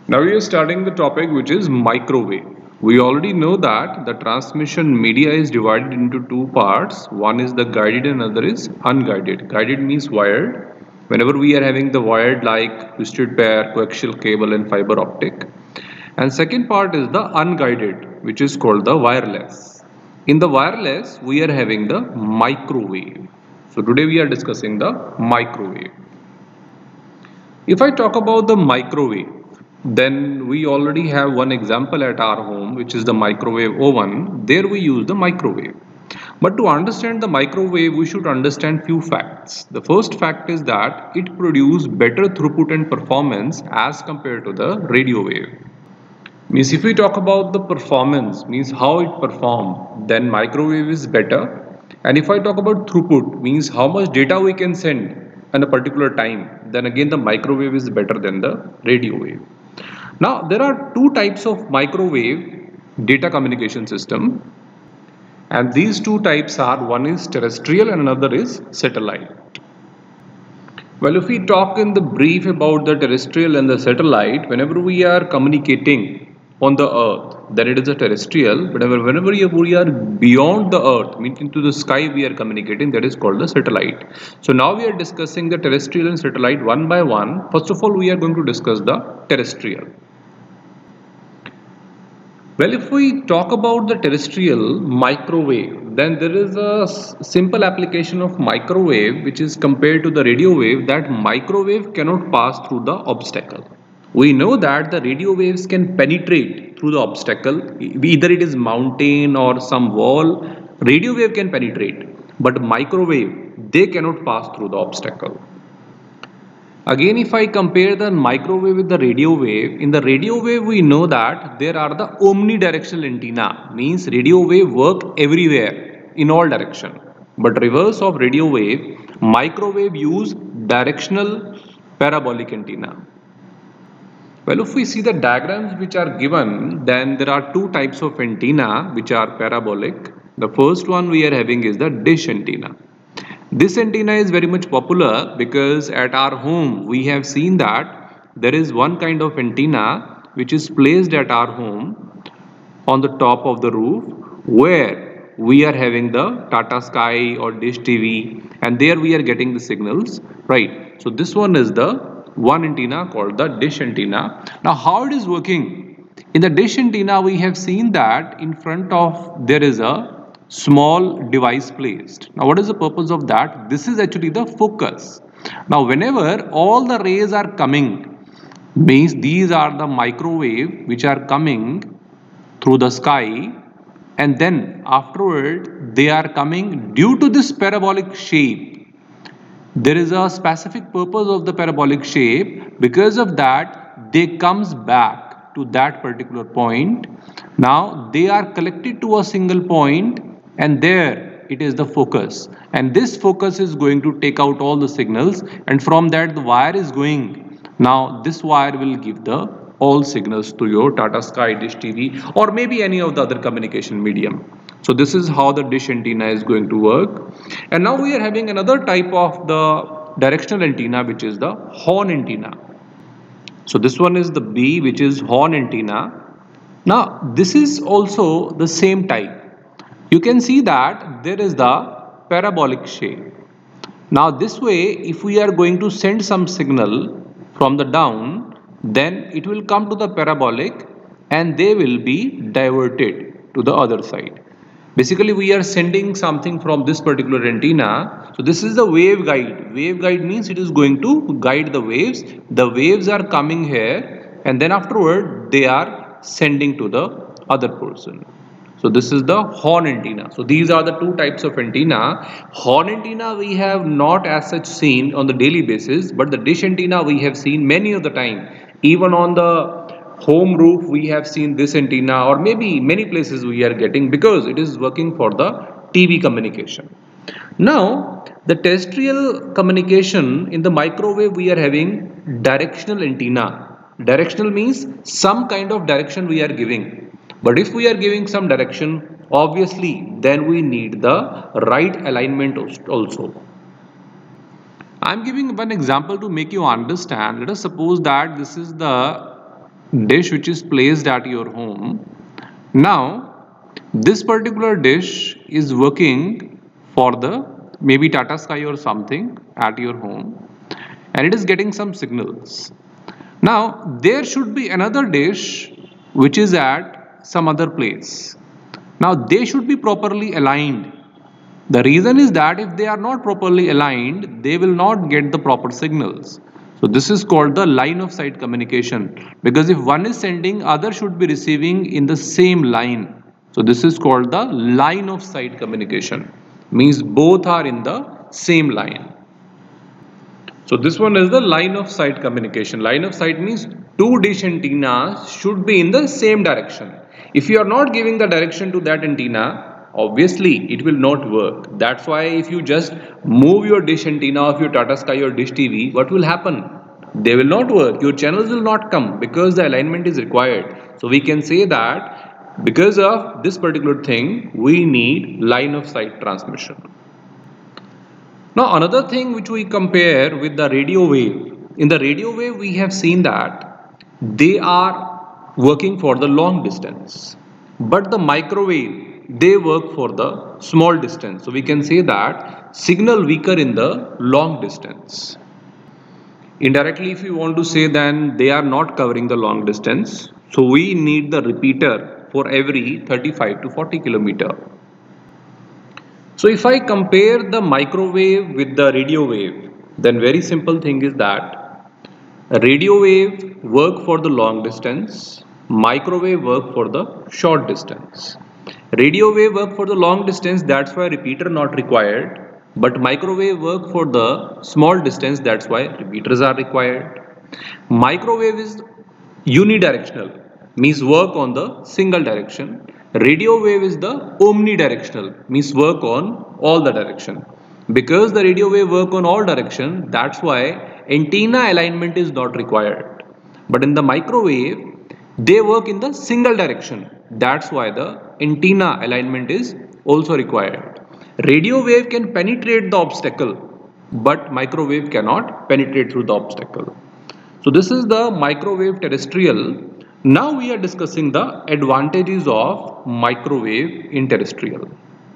Now we are starting the topic which is microwave. We already know that the transmission media is divided into two parts. One is the guided and other is unguided. Guided means wired. Whenever we are having the wired like twisted pair, coaxial cable and fiber optic. And second part is the unguided, which is called the wireless. In the wireless, we are having the microwave. So today we are discussing the microwave. If I talk about the microwave, then we already have one example at our home, which is the microwave oven. There we use the microwave. But to understand the microwave, we should understand few facts. The first fact is that it produces better throughput and performance as compared to the radio wave. Means if we talk about the performance, means how it perform, then microwave is better. And if I talk about throughput, means how much data we can send in a particular time, then again the microwave is better than the radio wave. Now there are two types of microwave data communication system, and these two types are, one is terrestrial and another is satellite. Well, if we talk in the brief about the terrestrial and the satellite, whenever we are communicating on the earth, then it is a terrestrial. But whenever we are beyond the earth, meaning to the sky, we are communicating, that is called the satellite. So now we are discussing the terrestrial and satellite one by one. First of all, we are going to discuss the terrestrial. Well, if we talk about the terrestrial microwave, then there is a simple application of microwave which is compared to the radio wave, that microwave cannot pass through the obstacle. We know that the radio waves can penetrate through the obstacle, either it is mountain or some wall, radio wave can penetrate, but microwave, they cannot pass through the obstacle. Again, if I compare the microwave with the radio wave, in the radio wave we know that there are the omnidirectional antenna, means radio wave work everywhere in all direction. But reverse of radio wave, microwave use directional parabolic antenna. Well, if we see the diagrams which are given, then there are two types of antenna which are parabolic. The first one we are having is the dish antenna. This antenna is very much popular because at our home we have seen that there is one kind of antenna which is placed at our home on the top of the roof, where we are having the Tata Sky or Dish TV, and there we are getting the signals, right? So this one is the one antenna called the dish antenna. Now how it is working? In the dish antenna we have seen that in front of there is a small device placed. Now what is the purpose of that? This is actually the focus. Now whenever all the rays are coming, means these are the microwave which are coming through the sky, and then afterward they are coming due to this parabolic shape. There is a specific purpose of the parabolic shape. Because of that, they comes back to that particular point. Now they are collected to a single point, and there it is the focus, and this focus is going to take out all the signals, and from that the wire is going. Now this wire will give the all signals to your Tata Sky, Dish TV, or maybe any of the other communication medium. So this is how the dish antenna is going to work. And now we are having another type of the directional antenna, which is the horn antenna. So this one is the B, which is horn antenna. Now this is also the same type. You can see that there is the parabolic shape. Now this way, if we are going to send some signal from the down, then it will come to the parabolic and they will be diverted to the other side. Basically we are sending something from this particular antenna. So this is the wave guide. Wave guide means it is going to guide the waves. The waves are coming here, and then afterward they are sending to the other person. So this is the horn antenna. So these are the two types of antenna. Horn antenna we have not as such seen on the daily basis, but the dish antenna we have seen many of the time. Even on the home roof we have seen this antenna, or maybe many places we are getting, because it is working for the TV communication. Now the terrestrial communication, in the microwave we are having directional antenna. Directional means some kind of direction we are giving. But if we are giving some direction, obviously then we need the right alignment also. I am giving one example to make you understand. Let us suppose that this is the dish which is placed at your home. Now, this particular dish is working for the maybe Tata Sky or something at your home, and it is getting some signals. Now, there should be another dish which is at some other place. Now, they should be properly aligned. The reason is that if they are not properly aligned, they will not get the proper signals. So this is called the line of sight communication, because if one is sending, other should be receiving in the same line. So this is called the line of sight communication, means both are in the same line. So this one is the line of sight communication. Line of sight means two dish antennas should be in the same direction. If you are not giving the direction to that antenna, obviously it will not work. That's why if you just move your dish antenna of your Tata Sky or Dish TV, what will happen? They will not work. Your channels will not come because the alignment is required. So we can say that because of this particular thing, we need line of sight transmission. Now another thing which we compare with the radio wave. In the radio wave we have seen that they are working for the long distance. But the microwave, they work for the small distance. So we can say that signal weaker in the long distance. Indirectly if you want to say, then they are not covering the long distance. So we need the repeater for every 35 to 40 kilometer. So if I compare the microwave with the radio wave, then very simple thing is that a radio wave work for the long distance, microwave work for the short distance. Radio wave work for the long distance, that's why repeater not required, but microwave work for the small distance, that's why repeaters are required. Microwave is unidirectional, means work on the single direction. Radio wave is the omnidirectional, means work on all the direction. Because the radio wave work on all direction, that's why antenna alignment is not required. But in the microwave, they work in the single direction. That's why the antenna alignment is also required. Radio wave can penetrate the obstacle, but microwave cannot penetrate through the obstacle. So this is the microwave terrestrial. Now we are discussing the advantages of microwave in terrestrial.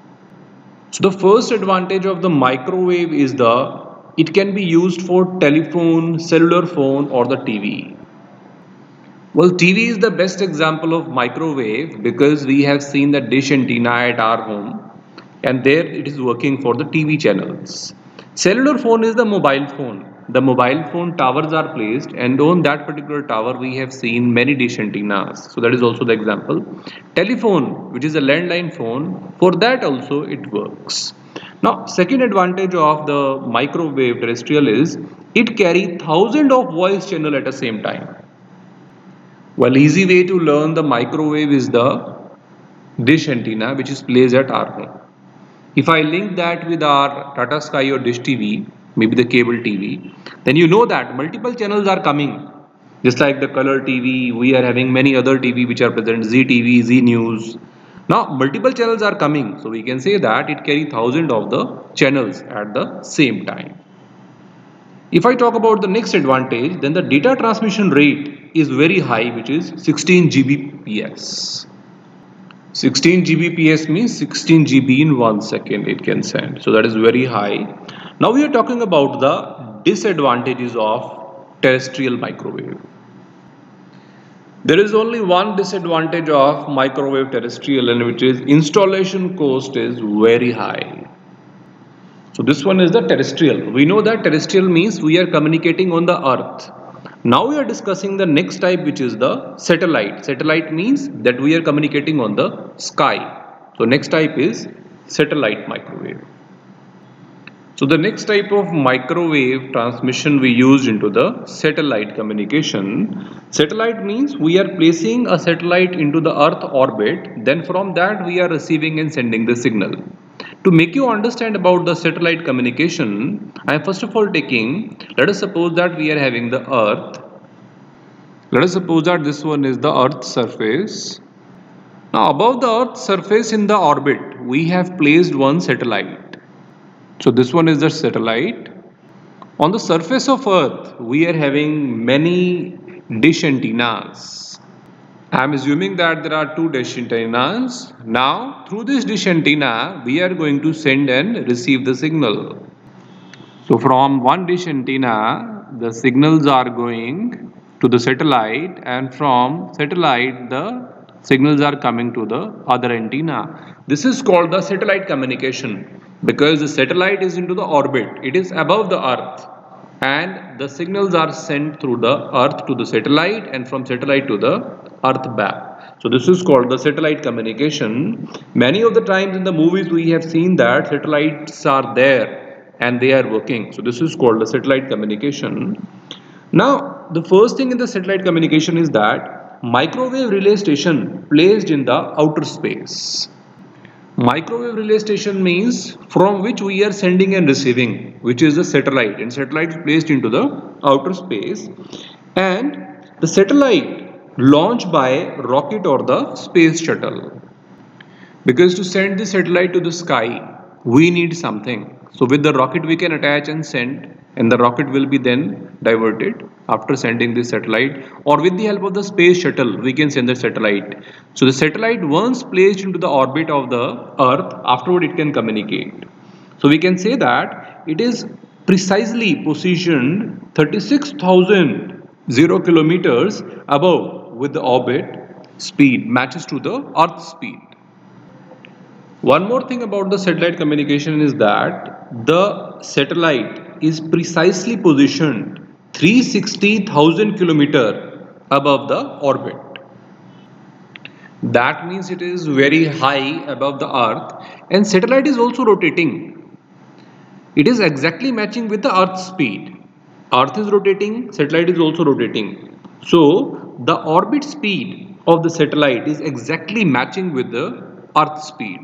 So the first advantage of the microwave is it can be used for telephone, cellular phone or the TV. Well, TV is the best example of microwave because we have seen the dish antenna at our home and there it is working for the TV channels. Cellular phone is the mobile phone. The mobile phone towers are placed and on that particular tower we have seen many dish antennas. So that is also the example. Telephone, which is a landline phone, for that also it works. Now second advantage of the microwave terrestrial is it carries thousands of voice channel at the same time. Well, easy way to learn the microwave is the dish antenna which is placed at our home. If I link that with our Tata Sky or Dish TV, maybe the cable TV, then you know that multiple channels are coming. Just like the color TV, we are having many other TV which are present, Zee TV, Zee News. Now multiple channels are coming, so we can say that it carries thousands of the channels at the same time. If I talk about the next advantage, then the data transmission rate is very high, which is 16 Gbps. 16 Gbps means 16 GB in 1 second it can send. So that is very high. Now we are talking about the disadvantages of terrestrial microwave. There is only one disadvantage of microwave terrestrial, and which is installation cost is very high. So this one is the terrestrial. We know that terrestrial means we are communicating on the earth. Now we are discussing the next type, which is the satellite. Satellite means that we are communicating on the sky. So next type is satellite microwave. So the next type of microwave transmission we used into the satellite communication. Satellite means we are placing a satellite into the earth orbit, then from that we are receiving and sending the signal. To make you understand about the satellite communication, I am first of all taking, let us suppose that we are having the earth. Let us suppose that this one is the earth surface. Now above the earth surface in the orbit, we have placed one satellite. So this one is the satellite. On the surface of earth, we are having many dish antennas. I am assuming that there are two dish antennas. Now, through this dish antenna, we are going to send and receive the signal. So, from one dish antenna, the signals are going to the satellite, and from satellite, the signals are coming to the other antenna. This is called the satellite communication because the satellite is into the orbit. It is above the earth, and the signals are sent through the earth to the satellite and from satellite to the earth back. So this is called the satellite communication. Many of the times in the movies we have seen that satellites are there and they are working. So this is called the satellite communication. Now the first thing in the satellite communication is that microwave relay station placed in the outer space. Microwave relay station means from which we are sending and receiving, which is the satellite, and satellite is placed into the outer space, and the satellite launched by rocket or the space shuttle. Because to send the satellite to the sky, we need something. So with the rocket we can attach and send, and the rocket will be then diverted after sending the satellite, or with the help of the space shuttle we can send the satellite. So the satellite once placed into the orbit of the earth, afterward it can communicate. So we can say that it is precisely positioned 36,000 kilometers above with the orbit speed matches to the earth speed. One more thing about the satellite communication is that the satellite is precisely positioned 360,000 kilometers above the orbit. That means it is very high above the earth, and satellite is also rotating. It is exactly matching with the earth speed. Earth is rotating, satellite is also rotating. So the orbit speed of the satellite is exactly matching with the earth speed.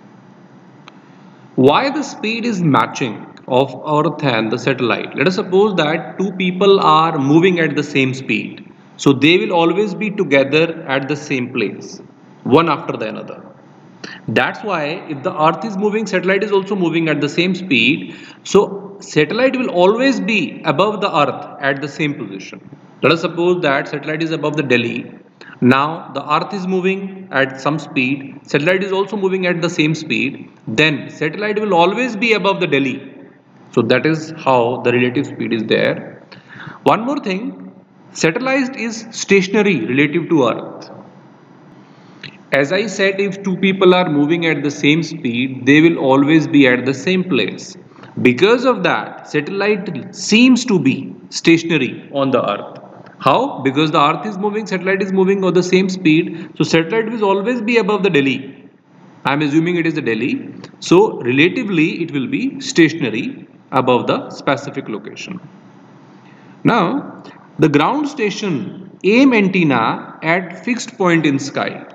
Why the speed is matching of earth and the satellite? Let us suppose that two people are moving at the same speed. So they will always be together at the same place, one after the another. That's why if the earth is moving, satellite is also moving at the same speed. So satellite will always be above the earth at the same position. Let us suppose that satellite is above the Delhi. Now the earth is moving at some speed, satellite is also moving at the same speed, then satellite will always be above the Delhi. So that is how the relative speed is there. One more thing, satellite is stationary relative to earth. As I said, if two people are moving at the same speed, they will always be at the same place. Because of that, satellite seems to be stationary on the earth. How? Because the earth is moving, satellite is moving at the same speed. So satellite will always be above the Delhi. I am assuming it is the Delhi. So relatively it will be stationary above the specific location. Now the ground station aim antenna at fixed point in sky.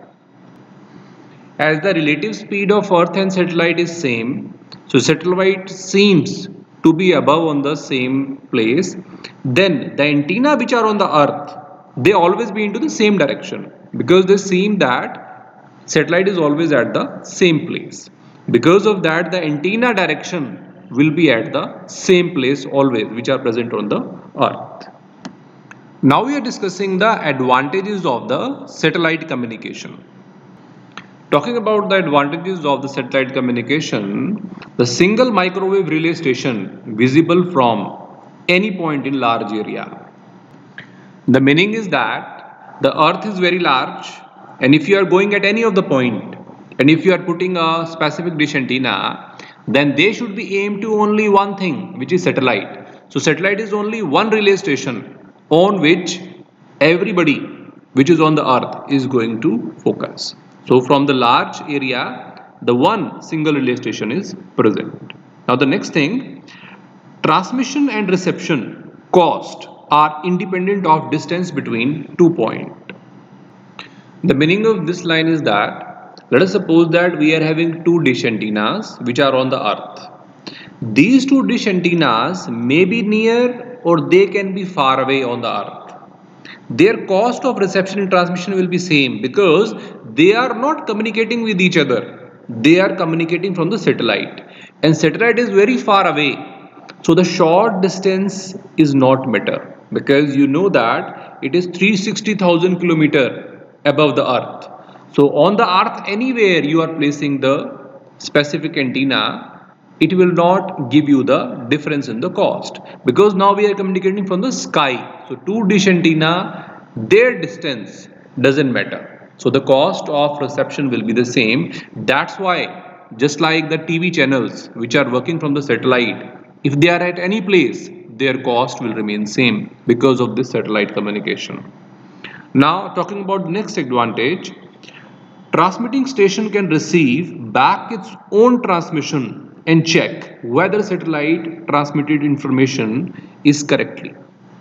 As the relative speed of earth and satellite is same, so satellite seems to be above on the same place, then the antenna which are on the earth, they always be into the same direction because they seem that satellite is always at the same place. Because of that, the antenna direction will be at the same place always, which are present on the earth. Now we are discussing the advantages of the satellite communication. Talking about the advantages of the satellite communication, the single microwave relay station visible from any point in large area. The meaning is that the earth is very large, and if you are going at any of the point, and if you are putting a specific dish antenna, then they should be aimed to only one thing, which is satellite. So satellite is only one relay station on which everybody which is on the earth is going to focus. So from the large area, the one single relay station is present. Now the next thing, transmission and reception cost are independent of distance between 2 points. The meaning of this line is that let us suppose that we are having two dish antennas which are on the earth. These two dish antennas may be near or they can be far away on the earth. Their cost of reception and transmission will be same because they are not communicating with each other. They are communicating from the satellite, and satellite is very far away. So the short distance is not matter. because you know that it is 360,000 kilometer above the earth. So on the earth, anywhere you are placing the specific antenna, it will not give you the difference in the cost, because now we are communicating from the sky. So two dish antenna, their distance doesn't matter. So the cost of reception will be the same. That's why just like the TV channels which are working from the satellite, if they are at any place, their cost will remain same because of this satellite communication. Now talking about the next advantage, transmitting station can receive back its own transmission and check whether satellite transmitted information is correctly.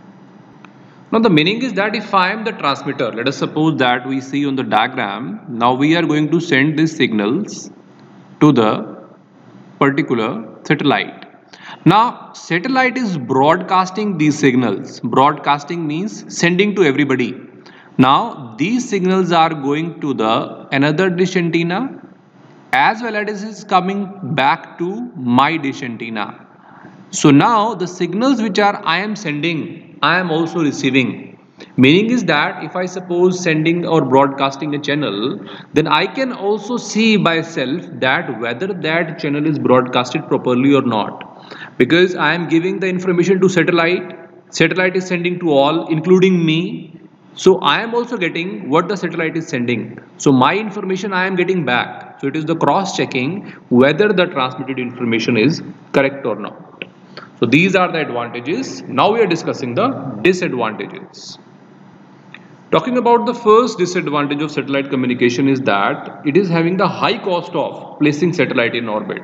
Now the meaning is that if I am the transmitter, let us suppose that we see on the diagram, now we are going to send these signals to the particular satellite. Now satellite is broadcasting these signals. Broadcasting means sending to everybody. Now these signals are going to the another dish antenna, as well as it is coming back to my dish antenna. So now the signals which are I am sending, I am also receiving. Meaning is that if I suppose sending or broadcasting a channel, then I can also see by self that whether that channel is broadcasted properly or not. Because I am giving the information to satellite, satellite is sending to all including me. So I am also getting what the satellite is sending. So my information I am getting back. So it is the cross checking whether the transmitted information is correct or not. So these are the advantages. Now we are discussing the disadvantages. Talking about the first disadvantage of satellite communication is that it is having the high cost of placing satellite in orbit.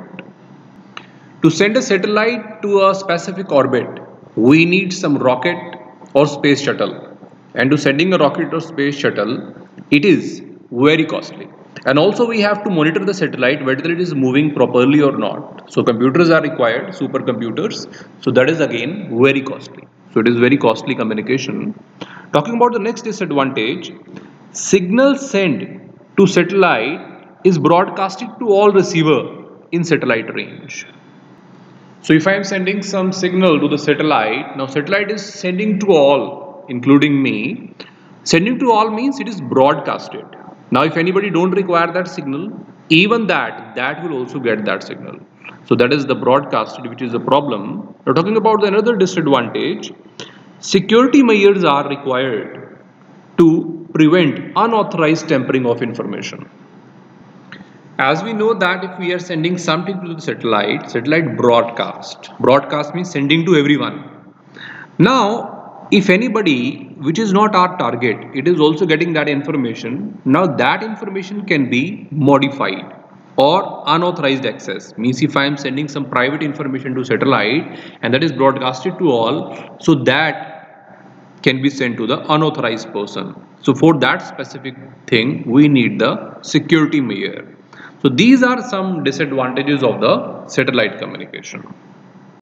To send a satellite to a specific orbit, we need some rocket or space shuttle. And to sending a rocket or space shuttle, it is very costly. And also we have to monitor the satellite whether it is moving properly or not. So computers are required, supercomputers. So that is again very costly. So it is very costly communication. Talking about the next disadvantage, signal sent to satellite is broadcasted to all receiver in satellite range. So if I am sending some signal to the satellite, now satellite is sending to all, including me. Sending to all means it is broadcasted. Now if anybody don't require that signal, even that will also get that signal. So that is the broadcasted, which is a problem. Now talking about another disadvantage, security measures are required to prevent unauthorized tampering of information. As we know that if we are sending something to the satellite, satellite broadcast. Broadcast means sending to everyone. Now, if anybody which is not our target, it is also getting that information. Now that information can be modified or unauthorized access. Means if I am sending some private information to satellite and that is broadcasted to all, so that can be sent to the unauthorized person. So for that specific thing, we need the security measure. So these are some disadvantages of the satellite communication.